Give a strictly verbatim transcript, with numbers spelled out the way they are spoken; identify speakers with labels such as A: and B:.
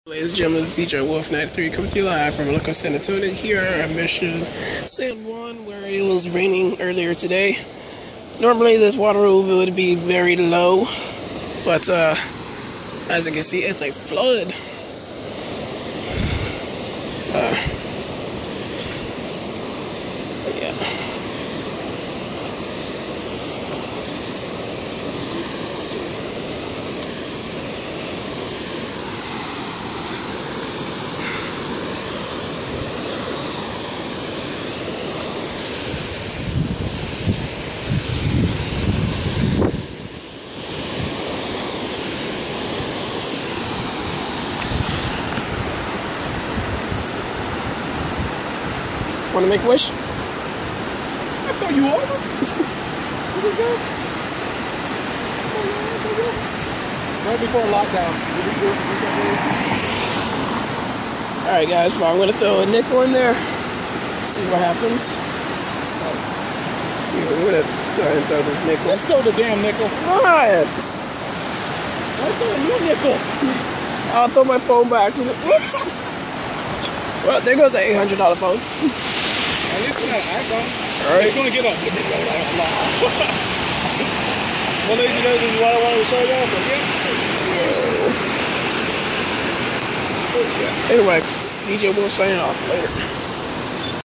A: Ladies and gentlemen, it's D J Wolf ninety-three coming to you live from Loco San Antonio here at Mission San Juan, where it was raining earlier today. Normally this water would be very low, but uh, as you can see, it's a flood. Uh, yeah. Want to make a wish?
B: I thought you over. Here we go. Right before lockdown.
A: Alright guys, well, I'm going to throw a nickel in there. See what happens. See, I'm going to try and throw this nickel.
B: Let's throw the damn nickel.
A: Alright.
B: Let's throw a new nickel.
A: I'll throw my phone by accident. Whoops. Well, there goes the eight hundred dollar phone.
B: At least we got an iPhone.
A: All right.
B: It's going to get up. Well, ladies and gentlemen, this is what I wanted to show y'all. So, yeah.
A: Anyway, D J Wolf signing off. Later.